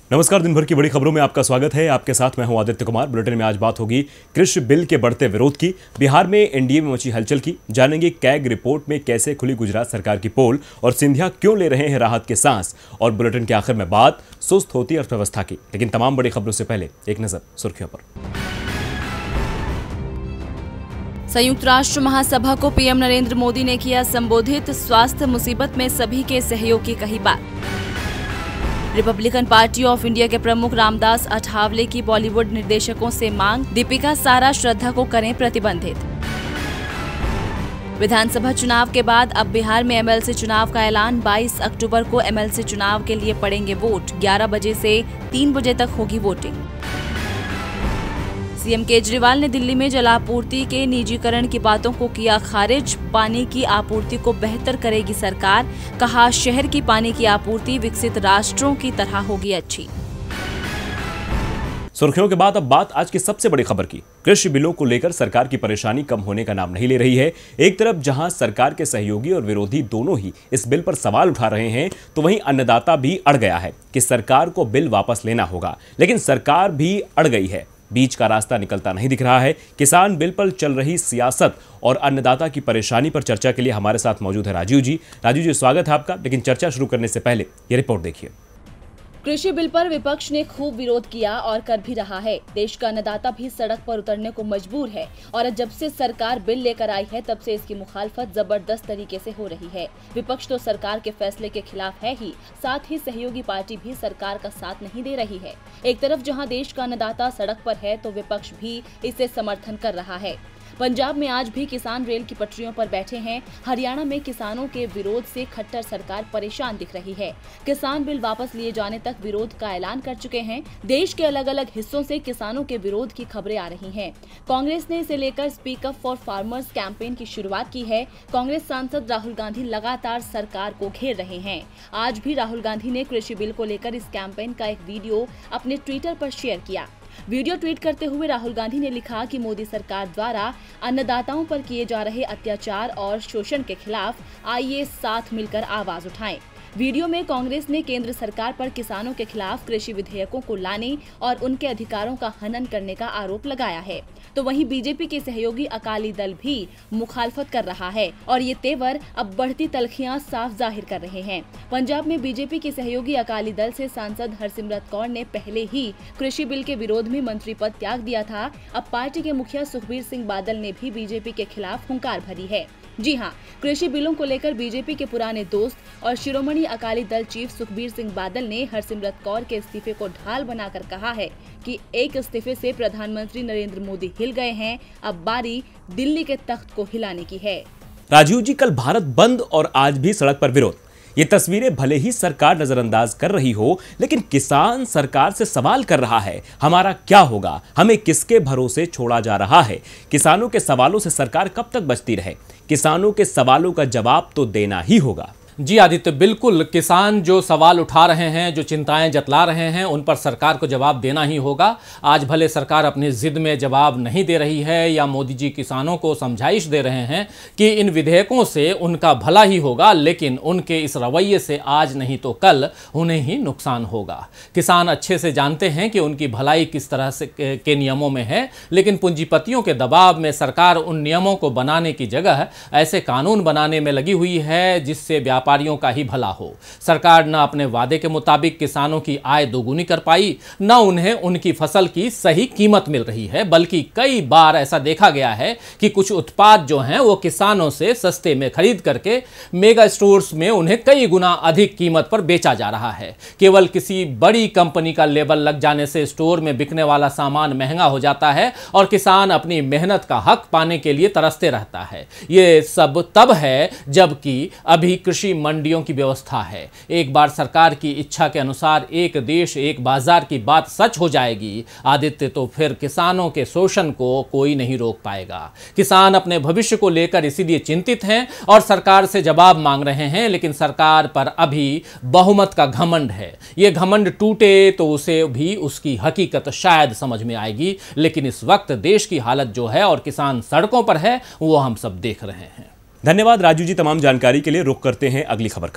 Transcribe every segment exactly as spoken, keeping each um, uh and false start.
नमस्कार, दिन भर की बड़ी खबरों में आपका स्वागत है। आपके साथ मैं हूं आदित्य कुमार। बुलेटिन में आज बात होगी कृषि बिल के बढ़ते विरोध की, बिहार में एनडीए में मची हलचल की, जानेंगे कैग रिपोर्ट में कैसे खुली गुजरात सरकार की पोल और सिंधिया क्यों ले रहे हैं राहत के सांस, और बुलेटिन के आखिर में बात सुस्त होती अर्थव्यवस्था की। लेकिन तमाम बड़ी खबरों से पहले एक नजर सुर्खियों पर। संयुक्त राष्ट्र महासभा को पीएम नरेंद्र मोदी ने किया संबोधित, स्वास्थ्य मुसीबत में सभी के सहयोग की कही बात। रिपब्लिकन पार्टी ऑफ इंडिया के प्रमुख रामदास अठावले की बॉलीवुड निर्देशकों से मांग, दीपिका सारा श्रद्धा को करें प्रतिबंधित। विधानसभा चुनाव के बाद अब बिहार में एमएलसी चुनाव का ऐलान, बाईस अक्टूबर को एमएलसी चुनाव के लिए पड़ेंगे वोट, ग्यारह बजे से तीन बजे तक होगी वोटिंग। सीएम केजरीवाल ने दिल्ली में जलापूर्ति के निजीकरण की बातों को किया खारिज, पानी की आपूर्ति को बेहतर करेगी सरकार, कहा शहर की पानी की आपूर्ति विकसित राष्ट्रों की तरह होगी अच्छी। सुर्खियों के बाद अब बात आज की सबसे बड़ी खबर की। कृषि बिलों को लेकर सरकार की परेशानी कम होने का नाम नहीं ले रही है। एक तरफ जहां सरकार के सहयोगी और विरोधी दोनों ही इस बिल पर सवाल उठा रहे हैं, तो वहीं अन्नदाता भी अड़ गया है कि सरकार को बिल वापस लेना होगा। लेकिन सरकार भी अड़ गई है, बीच का रास्ता निकलता नहीं दिख रहा है। किसान बिल पर चल रही सियासत और अन्नदाता की परेशानी पर चर्चा के लिए हमारे साथ मौजूद है राजीव जी। राजीव जी, स्वागत है आपका। लेकिन चर्चा शुरू करने से पहले ये रिपोर्ट देखिए। कृषि बिल पर विपक्ष ने खूब विरोध किया और कर भी रहा है। देश का अन्नदाता भी सड़क पर उतरने को मजबूर है और जब से सरकार बिल लेकर आई है तब से इसकी मुखालफत जबरदस्त तरीके से हो रही है। विपक्ष तो सरकार के फैसले के खिलाफ है ही, साथ ही सहयोगी पार्टी भी सरकार का साथ नहीं दे रही है। एक तरफ जहां देश का अन्नदाता सड़क पर है तो विपक्ष भी इसे समर्थन कर रहा है। पंजाब में आज भी किसान रेल की पटरियों पर बैठे हैं। हरियाणा में किसानों के विरोध से खट्टर सरकार परेशान दिख रही है। किसान बिल वापस लिए जाने तक विरोध का ऐलान कर चुके हैं। देश के अलग अलग हिस्सों से किसानों के विरोध की खबरें आ रही हैं। कांग्रेस ने इसे लेकर speak up for farmers campaign की शुरुआत की है। कांग्रेस सांसद राहुल गांधी लगातार सरकार को घेर रहे हैं। आज भी राहुल गांधी ने कृषि बिल को लेकर इस कैंपेन का एक वीडियो अपने ट्विटर पर शेयर किया। वीडियो ट्वीट करते हुए राहुल गांधी ने लिखा कि मोदी सरकार द्वारा अन्नदाताओं पर किए जा रहे अत्याचार और शोषण के खिलाफ आइए साथ मिलकर आवाज उठाएं। वीडियो में कांग्रेस ने केंद्र सरकार पर किसानों के खिलाफ कृषि विधेयकों को लाने और उनके अधिकारों का हनन करने का आरोप लगाया है, तो वहीं बीजेपी के सहयोगी अकाली दल भी मुखालफत कर रहा है और ये तेवर अब बढ़ती तल्खियां साफ जाहिर कर रहे हैं। पंजाब में बीजेपी के सहयोगी अकाली दल से सांसद हरसिमरत कौर ने पहले ही कृषि बिल के विरोध में मंत्री पद त्याग दिया था। अब पार्टी के मुखिया सुखबीर सिंह बादल ने भी बीजेपी के खिलाफ हुंकार भरी है। जी हां, कृषि बिलों को लेकर बीजेपी के पुराने दोस्त और शिरोमणि अकाली दल चीफ सुखबीर सिंह बादल ने हरसिमरत कौर के इस्तीफे को ढाल बनाकर कहा है कि एक इस्तीफे से प्रधानमंत्री नरेंद्र मोदी हिल गए हैं, अब बारी दिल्ली के तख्त को हिलाने की है। राजीव जी, कल भारत बंद और आज भी सड़क पर विरोध। ये तस्वीरें भले ही सरकार नजरअंदाज कर रही हो, लेकिन किसान सरकार से सवाल कर रहा है, हमारा क्या होगा, हमें किसके भरोसे छोड़ा जा रहा है। किसानों के सवालों से सरकार कब तक बचती रहे? किसानों के सवालों का जवाब तो देना ही होगा। जी आदित्य, बिल्कुल किसान जो सवाल उठा रहे हैं, जो चिंताएं जतला रहे हैं, उन पर सरकार को जवाब देना ही होगा। आज भले सरकार अपनी जिद में जवाब नहीं दे रही है या मोदी जी किसानों को समझाइश दे रहे हैं कि इन विधेयकों से उनका भला ही होगा, लेकिन उनके इस रवैये से आज नहीं तो कल उन्हें ही नुकसान होगा। किसान अच्छे से जानते हैं कि उनकी भलाई किस तरह से के नियमों में है, लेकिन पूंजीपतियों के दबाव में सरकार उन नियमों को बनाने की जगह ऐसे कानून बनाने में लगी हुई है जिससे व्यापारियों का ही भला हो। सरकार न अपने वादे के मुताबिक किसानों की आय दोगुनी कर पाई, न उन्हें उनकी फसल की सही कीमत मिल रही है, बल्कि कई बार ऐसा देखा गया है कि कुछ उत्पाद जो हैं वो किसानों से सस्ते में खरीद करके मेगा स्टोर्स में उन्हें कई गुना अधिक कीमत पर बेचा जा रहा है। केवल किसी बड़ी कंपनी का लेबल लग जाने से स्टोर में बिकने वाला सामान महंगा हो जाता है और किसान अपनी मेहनत का हक पाने के लिए तरसते रहता है। ये सब तब है जबकि अभी कृषि मंडियों की व्यवस्था है। एक बार सरकार की इच्छा के अनुसार एक देश एक बाजार की बात सच हो जाएगी आदित्य, तो फिर किसानों के शोषण को कोई नहीं रोक पाएगा। किसान अपने भविष्य को लेकर इसीलिए चिंतित हैं और सरकार से जवाब मांग रहे हैं, लेकिन सरकार पर अभी बहुमत का घमंड है। यह घमंड टूटे तो उसे भी उसकी हकीकत शायद समझ में आएगी, लेकिन इस वक्त देश की हालत जो है और किसान सड़कों पर है वो हम सब देख रहे हैं। धन्यवाद राजू जी तमाम जानकारी के लिए। रुख करते हैं अगली खबर का।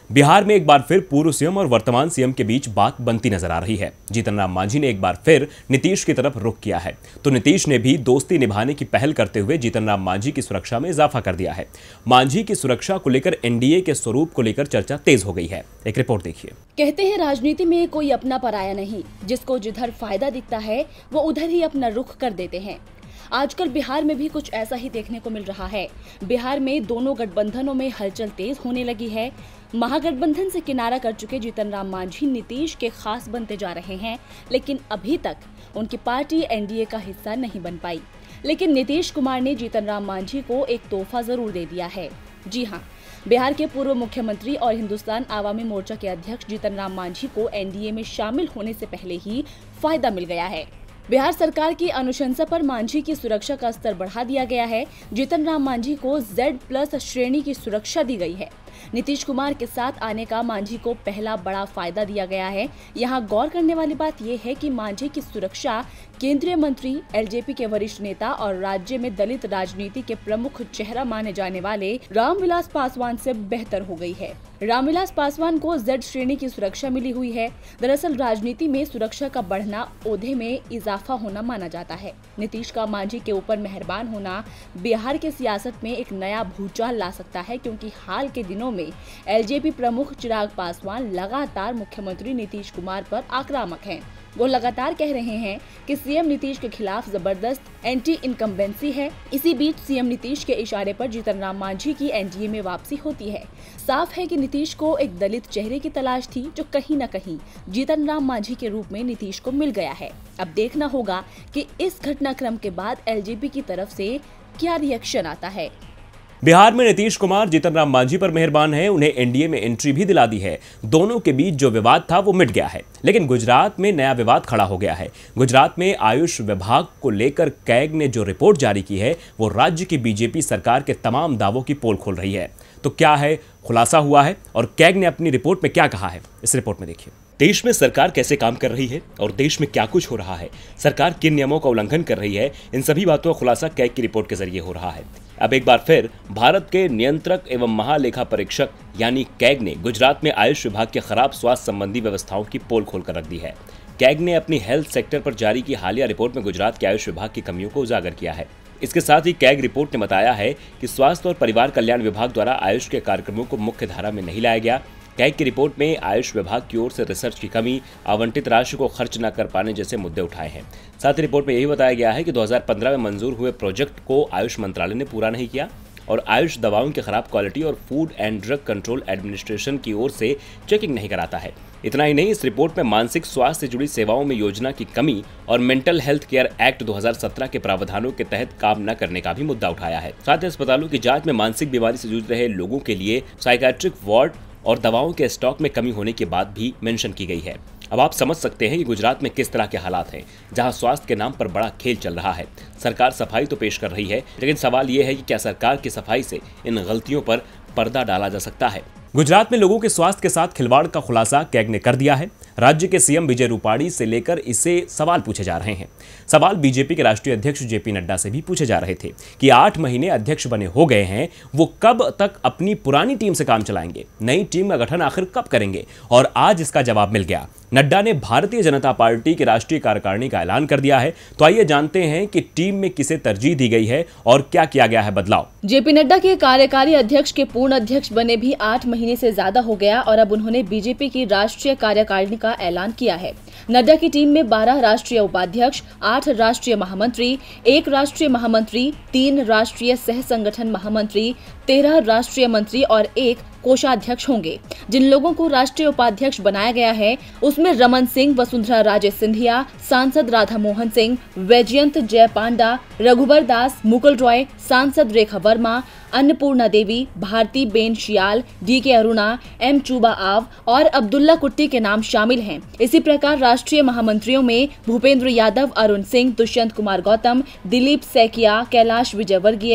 बिहार में एक बार फिर पूर्व सीएम और वर्तमान सीएम के बीच बात बनती नजर आ रही है। जीतन राम मांझी ने एक बार फिर नीतीश की तरफ रुख किया है, तो नीतीश ने भी दोस्ती निभाने की पहल करते हुए जीतन राम मांझी की सुरक्षा में इजाफा कर दिया है। मांझी की सुरक्षा को लेकर एनडीए के स्वरूप को लेकर चर्चा तेज हो गई है। एक रिपोर्ट देखिए। कहते हैं राजनीति में कोई अपना पराया नहीं, जिसको जिधर फायदा दिखता है वो उधर ही अपना रुख कर देते हैं। आजकल बिहार में भी कुछ ऐसा ही देखने को मिल रहा है। बिहार में दोनों गठबंधनों में हलचल तेज होने लगी है। महागठबंधन से किनारा कर चुके जीतन राम मांझी नीतीश के खास बनते जा रहे हैं, लेकिन अभी तक उनकी पार्टी एनडीए का हिस्सा नहीं बन पाई। लेकिन नीतीश कुमार ने जीतन राम मांझी को एक तोहफा जरूर दे दिया है। जी हाँ, बिहार के पूर्व मुख्यमंत्री और हिंदुस्तान आवामी मोर्चा के अध्यक्ष जीतन राम मांझी को एनडीए में शामिल होने से पहले ही फायदा मिल गया है। बिहार सरकार की अनुशंसा पर मांझी की सुरक्षा का स्तर बढ़ा दिया गया है। जीतन राम मांझी को जेड प्लस श्रेणी की सुरक्षा दी गई है। नीतीश कुमार के साथ आने का मांझी को पहला बड़ा फायदा दिया गया है। यहाँ गौर करने वाली बात यह है कि मांझी की सुरक्षा केंद्रीय मंत्री, एलजेपी के वरिष्ठ नेता और राज्य में दलित राजनीति के प्रमुख चेहरा माने जाने वाले रामविलास पासवान से बेहतर हो गई है। रामविलास पासवान को जेड श्रेणी की सुरक्षा मिली हुई है। दरअसल राजनीति में सुरक्षा का बढ़ना ओहदे में इजाफा होना माना जाता है। नीतीश का मांझी के ऊपर मेहरबान होना बिहार के सियासत में एक नया भूचाल ला सकता है, क्योंकि हाल के दिनों में एलजेपी प्रमुख चिराग पासवान लगातार मुख्यमंत्री नीतीश कुमार पर आक्रामक हैं। वो लगातार कह रहे हैं कि सीएम नीतीश के खिलाफ जबरदस्त एंटी इनकम्बेंसी है। इसी बीच सीएम नीतीश के इशारे पर जीतन राम मांझी की एनडीए में वापसी होती है। साफ है कि नीतीश को एक दलित चेहरे की तलाश थी, जो कहीं न कहीं जीतन राम मांझी के रूप में नीतीश को मिल गया है। अब देखना होगा कि इस घटनाक्रम के बाद एलजेपी की तरफ से क्या रिएक्शन आता है। बिहार में नीतीश कुमार जीतन राम मांझी पर मेहरबान है, उन्हें एनडीए में एंट्री भी दिला दी है। दोनों के बीच जो विवाद था वो मिट गया है। लेकिन गुजरात में नया विवाद खड़ा हो गया है। गुजरात में आयुष विभाग को लेकर कैग ने जो रिपोर्ट जारी की है वो राज्य की बीजेपी सरकार के तमाम दावों की पोल खोल रही है। तो क्या है खुलासा हुआ है और कैग ने अपनी रिपोर्ट में क्या कहा है, इस रिपोर्ट में देखिए। देश में सरकार कैसे काम कर रही है और देश में क्या कुछ हो रहा है, सरकार किन नियमों का उल्लंघन कर रही है, इन सभी बातों का खुलासा कैग की रिपोर्ट के जरिए हो रहा है। अब एक बार फिर भारत के नियंत्रक एवं महालेखा परीक्षक यानी कैग ने गुजरात में आयुष विभाग के खराब स्वास्थ्य संबंधी व्यवस्थाओं की पोल खोल कर रख दी है। कैग ने अपनी हेल्थ सेक्टर पर जारी की हालिया रिपोर्ट में गुजरात के आयुष विभाग की कमियों को उजागर किया है। इसके साथ ही कैग रिपोर्ट ने बताया है कि स्वास्थ्य और परिवार कल्याण विभाग द्वारा आयुष के कार्यक्रमों को मुख्य धारा में नहीं लाया गया। कैग की रिपोर्ट में आयुष विभाग की ओर से रिसर्च की कमी, आवंटित राशि को खर्च न कर पाने जैसे मुद्दे उठाए हैं। साथ ही रिपोर्ट में यही बताया गया है कि दो हज़ार पंद्रह में मंजूर हुए प्रोजेक्ट को आयुष मंत्रालय ने पूरा नहीं किया और आयुष दवाओं की खराब क्वालिटी और food and drug control administration की ओर से चेकिंग नहीं कराता है। इतना ही नहीं, इस रिपोर्ट में मानसिक स्वास्थ्य से जुड़ी सेवाओं में योजना की कमी और मेंटल हेल्थ केयर एक्ट दो हज़ार सत्रह के प्रावधानों के तहत काम न करने का भी मुद्दा उठाया है। साथ ही अस्पतालों की जांच में मानसिक बीमारी से जूझ रहे लोगों के लिए साइकियाट्रिक वार्ड और दवाओं के स्टॉक में कमी होने की बात भी मेंशन की गई है। अब आप समझ सकते हैं कि गुजरात में किस तरह के हालात हैं, जहां स्वास्थ्य के नाम पर बड़ा खेल चल रहा है। सरकार सफाई तो पेश कर रही है, लेकिन सवाल यह है कि क्या सरकार की सफाई से इन गलतियों पर पर्दा डाला जा सकता है। गुजरात में लोगों के स्वास्थ्य के साथ खिलवाड़ का खुलासा कैग ने कर दिया है। राज्य के सीएम विजय रूपाणी से लेकर इसे सवाल पूछे जा रहे हैं। सवाल बीजेपी के राष्ट्रीय अध्यक्ष जेपी नड्डा से भी पूछे जा रहे थे कि आठ महीने अध्यक्ष बने हो गए हैं, वो कब तक अपनी पुरानी टीम से काम चलाएंगे, नई टीम का गठन आखिर कब करेंगे। और आज इसका जवाब मिल गया। नड्डा ने भारतीय जनता पार्टी की राष्ट्रीय कार्यकारिणी का ऐलान कर दिया है। तो आइए जानते हैं कि टीम में किसे तरजीह दी गई है और क्या किया गया है बदलाव। जेपी नड्डा के कार्यकारी अध्यक्ष के पूर्ण अध्यक्ष बने भी आठ महीने से ज्यादा हो गया और अब उन्होंने बीजेपी की राष्ट्रीय कार्यकारिणी का ऐलान किया है। नड्डा की टीम में बारह राष्ट्रीय उपाध्यक्ष, आठ राष्ट्रीय महामंत्री, एक राष्ट्रीय महामंत्री, तीन राष्ट्रीय सह संगठन महामंत्री, तेरह राष्ट्रीय मंत्री और एक कोषाध्यक्ष होंगे। जिन लोगों को राष्ट्रीय उपाध्यक्ष बनाया गया है उसमें रमन सिंह, वसुंधरा राजे सिंधिया, सांसद राधा मोहन सिंह, वैजयंत जय पांडा, रघुबर दास, मुकुल रॉय, सांसद Rekha Verma, Annapurna Devi, Bharti Ben Shiyal, D K Aruna, M Chuba आव और अब्दुल्ला कुट्टी के नाम शामिल हैं। इसी प्रकार राष्ट्रीय महामंत्रियों में Bhupender Yadav, Arun Singh, Dushyant Kumar Gautam, Dilip Saikia, Kailash Vijayvargiya,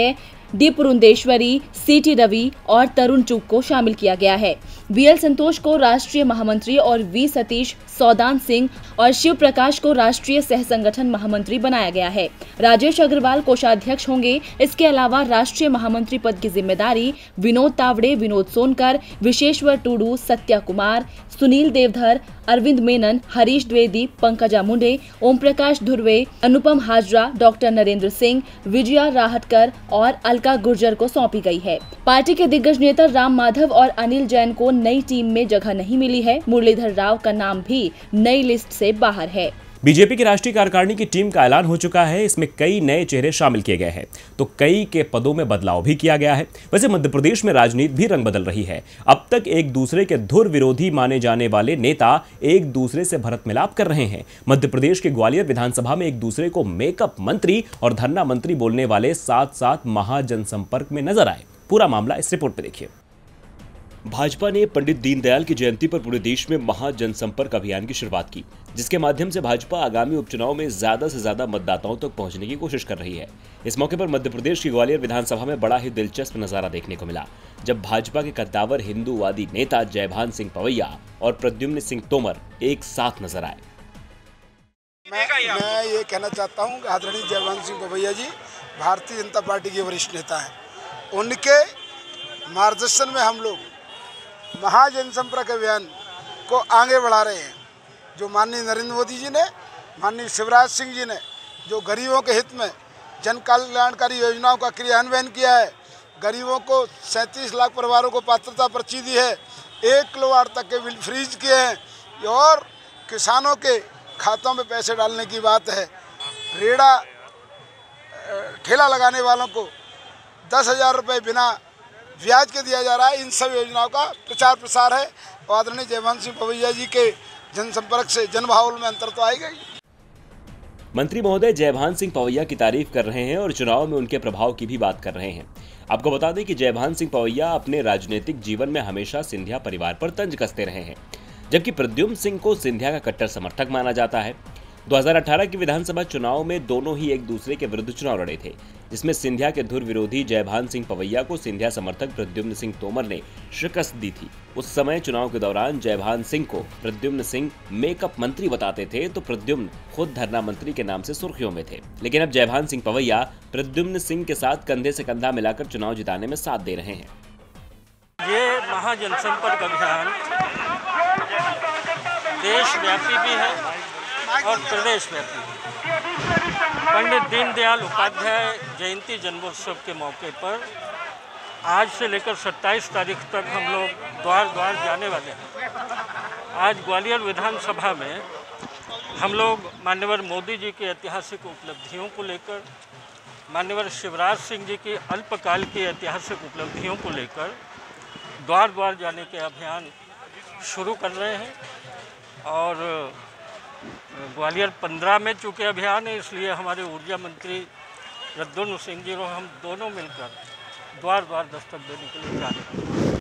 D Purandeswari, C T Ravi और तरुण चुग को शामिल किया गया है। बी एल संतोष को राष्ट्रीय महामंत्री और वी सतीश, सौदान सिंह और शिव प्रकाश को राष्ट्रीय सह संगठन महामंत्री बनाया गया है। राजेश अग्रवाल कोषाध्यक्ष होंगे। इसके अलावा राष्ट्रीय महामंत्री पद की जिम्मेदारी विनोद तावड़े, विनोद सोनकर, विशेश्वर टूडू, सत्या कुमार, सुनील देवधर, अरविंद मेनन, हरीश द्विवेदी, पंकजा मुंडे, ओम प्रकाश धुर्वे, अनुपम हाजरा, डॉक्टर नरेंद्र सिंह, विजया राहटकर और अलका गुर्जर को सौंपी गई है। पार्टी के दिग्गज नेता राम माधव और अनिल जैन को नई टीम में जगह नहीं मिली है। मुरलीधर राव का नाम भी नई लिस्ट से बाहर है। बीजेपी की राष्ट्रीय कार्यकारिणी की टीम का ऐलान हो चुका है। इसमें कई नए चेहरे शामिल किए गए हैं, तो कई के पदों में बदलाव भी किया गया है। वैसे मध्य प्रदेश में राजनीति भी रंग बदल रही है। अब तक एक दूसरे के धुर विरोधी माने जाने वाले नेता एक दूसरे से भरत मिलाप कर रहे हैं। मध्य प्रदेश के ग्वालियर विधानसभा में एक दूसरे को मेकअप मंत्री और धरना मंत्री बोलने वाले साथ साथ महाजनसंपर्क में नजर आए। पूरा मामला इस रिपोर्ट में देखिए। भाजपा ने पंडित दीनदयाल की जयंती पर पूरे देश में महाजनसंपर्क अभियान की शुरुआत की, जिसके माध्यम से भाजपा आगामी उपचुनाव में ज्यादा से ज्यादा मतदाताओं तक पहुंचने की कोशिश कर रही है। इस मौके पर मध्य प्रदेश की ग्वालियर विधानसभा में बड़ा ही दिलचस्प नजारा देखने को मिला, जब भाजपा के कद्दावर हिंदूवादी नेता जयभान सिंह पवैया और प्रद्युम्न सिंह तोमर एक साथ नजर आए। मैं, मैं ये कहना चाहता हूँ कि आदरणीय जयभान सिंह पवैया जी भारतीय जनता पार्टी के वरिष्ठ नेता हैं। उनके मार्गदर्शन में हम लोग महाजनसंपर्क अभियान को आगे बढ़ा रहे हैं। जो माननीय नरेंद्र मोदी जी ने, माननीय शिवराज सिंह जी ने जो गरीबों के हित में जन कल्याणकारी योजनाओं का क्रियान्वयन किया है, गरीबों को सैंतीस लाख परिवारों को पात्रता पर्ची दी है, एक किलोवाट तक के बिल फ्रीज किए हैं और किसानों के खातों में पैसे डालने की बात है। रेड़ा ठेला लगाने वालों को दस हजार रुपये बिना ब्याज के दिया जा रहा है। इन सब योजनाओं का प्रचार प्रसार है और आदरणीय जयभान सिंह पवैया जी के जनसंपर्क से जनभावना में अंतर तो आएगा ही। मंत्री महोदय जयभान सिंह पवैया की तारीफ कर रहे हैं और चुनाव में उनके प्रभाव की भी बात कर रहे हैं। आपको बता दें कि जयभान सिंह पवैया अपने राजनीतिक जीवन में हमेशा सिंधिया परिवार पर तंज कसते रहे हैं, जबकि प्रद्युम्न सिंह को सिंधिया का कट्टर समर्थक माना जाता है। दो हज़ार अठारह के विधानसभा चुनाव में दोनों ही एक दूसरे के विरुद्ध चुनाव लड़े थे, जिसमें सिंधिया के धुर विरोधी जयभान सिंह पवैया को सिंधिया समर्थक प्रद्युम्न सिंह तोमर ने शिकस्त दी थी। उस समय चुनाव के दौरान जयभान सिंह को प्रद्युम्न सिंह मेकअप मंत्री बताते थे, तो प्रद्युम्न खुद धरना मंत्री के नाम से सुर्खियों में थे। लेकिन अब जयभान सिंह पवैया प्रद्युम्न सिंह के साथ कंधे से कंधा मिलाकर चुनाव जिताने में साथ दे रहे हैं। ये महाजनसंपर्क अभियान देशव्यापी भी है और प्रदेश व्यापी है। पंडित दीनदयाल उपाध्याय जयंती जन्मोत्सव के मौके पर आज से लेकर सत्ताईस तारीख तक हम लोग द्वार द्वार जाने वाले हैं। आज ग्वालियर विधानसभा में हम लोग माननीय मोदी जी की ऐतिहासिक उपलब्धियों को लेकर, माननीय शिवराज सिंह जी की अल्पकाल की ऐतिहासिक उपलब्धियों को लेकर द्वार द्वार जाने के अभियान शुरू कर रहे हैं। और ग्वालियर पंद्रह में चूँकि अभियान है, इसलिए हमारे ऊर्जा मंत्री प्रद्युम्न सिंह जी और हम दोनों मिलकर द्वार द्वार दस्तक देने के लिए जा रहे हैं।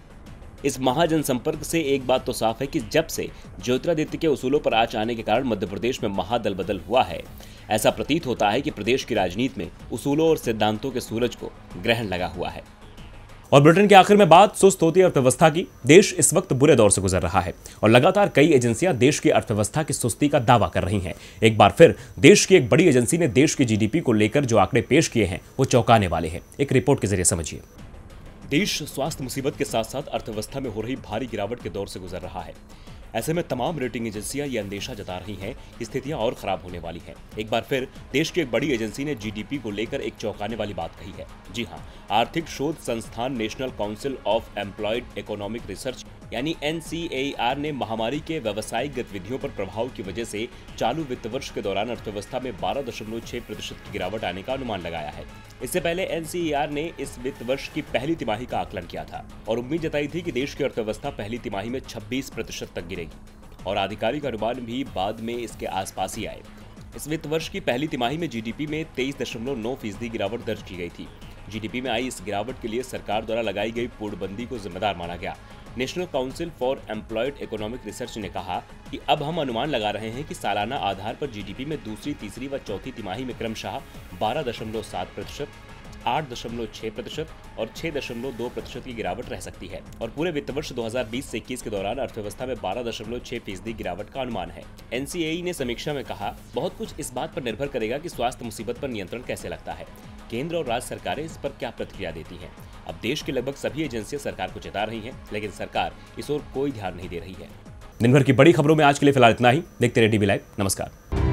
इस महाजनसंपर्क से एक बात तो साफ है कि जब से ज्योतिरादित्य के उसूलों पर आंच आने के कारण मध्य प्रदेश में महादल बदल हुआ है, ऐसा प्रतीत होता है कि प्रदेश की राजनीति में उसूलों और सिद्धांतों के सूरज को ग्रहण लगा हुआ है। और बुलेटिन के आखिर में बात सुस्त होती अर्थव्यवस्था की। देश इस वक्त बुरे दौर से गुजर रहा है और लगातार कई एजेंसियां देश की अर्थव्यवस्था की सुस्ती का दावा कर रही हैं। एक बार फिर देश की एक बड़ी एजेंसी ने देश की जीडीपी को लेकर जो आंकड़े पेश किए हैं वो चौंकाने वाले हैं। एक रिपोर्ट के जरिए समझिए। देश स्वास्थ्य मुसीबत के साथ साथ अर्थव्यवस्था में हो रही भारी गिरावट के दौर से गुजर रहा है। ऐसे में तमाम रेटिंग एजेंसियां ये अंदेशा जता रही हैं कि स्थितियां और खराब होने वाली हैं। एक बार फिर देश की एक बड़ी एजेंसी ने जीडीपी को लेकर एक चौंकाने वाली बात कही है। जी हां, आर्थिक शोध संस्थान national council of employed economic research यानी एन सी ए आर ने महामारी के व्यावसायिक गतिविधियों पर प्रभाव की वजह से चालू वित्त वर्ष के दौरान अर्थव्यवस्था में बारह दशमलव छह प्रतिशत की गिरावट आने का अनुमान लगाया है। इससे पहले एन सी ए आर ने इस वित्त वर्ष की पहली तिमाही का आकलन किया था और उम्मीद जताई थी कि देश की अर्थव्यवस्था पहली तिमाही में छब्बीस प्रतिशत तक गिरेगी और आधिकारिक अनुमान भी बाद में इसके आसपास ही आए। इस वित्त वर्ष की पहली तिमाही में जीडीपी में तेईस दशमलव नौ फीसदी गिरावट दर्ज की गई थी। जीडीपी में आई इस गिरावट के लिए सरकार द्वारा लगाई गई पूर्णबंदी को जिम्मेदार माना गया। National council for employed economic research ने कहा कि अब हम अनुमान लगा रहे हैं कि सालाना आधार पर जीडीपी में दूसरी, तीसरी व चौथी तिमाही में क्रमशः बारह दशमलव सात प्रतिशत, आठ दशमलव छह प्रतिशत और छह दशमलव दो प्रतिशत की गिरावट रह सकती है और पूरे वित्त वर्ष दो हज़ार बीस से इक्कीस के दौरान अर्थव्यवस्था में बारह दशमलव छह फीसदी गिरावट का अनुमान है। एन सी ए ई ने समीक्षा में कहा, बहुत कुछ इस बात पर निर्भर करेगा कि स्वास्थ्य मुसीबत पर नियंत्रण कैसे लगता है। केंद्र और राज्य सरकारें इस पर क्या प्रतिक्रिया देती हैं। अब देश की लगभग सभी एजेंसियां सरकार को चेता रही हैं, लेकिन सरकार इस ओर कोई ध्यान नहीं दे रही है। दिन भर की बड़ी खबरों में आज के लिए फिलहाल इतना ही। देखते रहिए टीवी लाइव। नमस्कार।